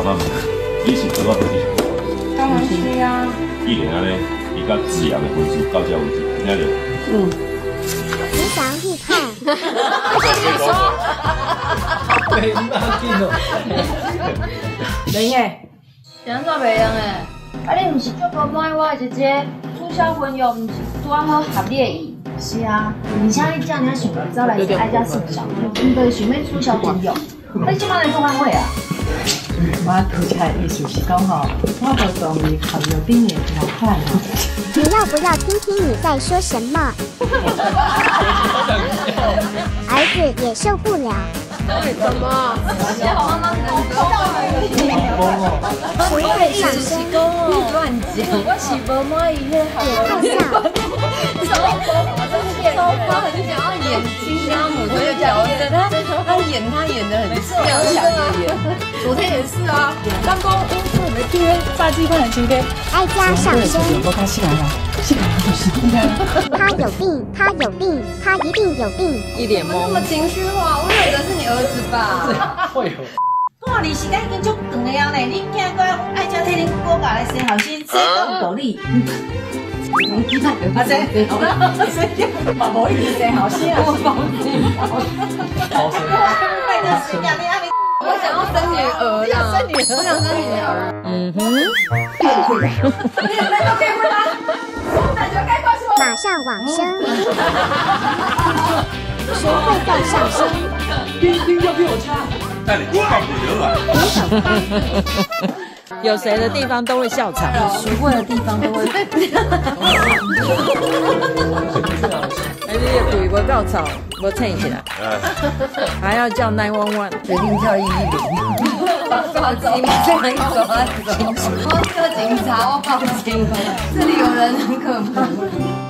爸爸问，你是做到几时？ 当然是啊。 既然安尼，伊甲子阳的分数到这为止，听着。 吉祥预判。 没那紧哦。 林诶，怎做袂用诶？啊，你毋是足无满意我的姐姐，促销婚又毋是拄好合你的意。是啊，而且你这样想走来是爱家市场，毋对想要促销婚用，你即摆来做安会啊？ 我听起来意思是讲吼，我无同意合约顶的条款啊。 你要不要听听你在说什么？儿子也受不了。 为什么？ 不会上升， 你乱讲，我是无满意迄收花很想要演金家母这个角色，他演得很像演。 昨天也是啊，刚刚我们今天炸鸡饭很今天。 哀家上升。 我开始来了， 他有病，他有病，他一定有病。 一脸懵。那么情绪化，我以为是你儿子吧？ 会有。 看你时间已经足长个样呢，你惊个爱家替恁哥家来生后生，这够道理。啊，这嘛无意思，好生啊，我保证。 好生。 拜托孙伢，你阿明。 我想要生女儿呀！我想生女儿。嗯哼。 你们都结婚啦？那就该过去。 马上往生。学会再上升。 冰要给我插。 带你放不了啊！ 徒手拍。 有谁的地方都会笑场， 学会的地方都会。 哎，你的腿不够吵，我撑起来，还要叫911， 决定叫110。报警！我叫警察，我报警！这里有人很可怕。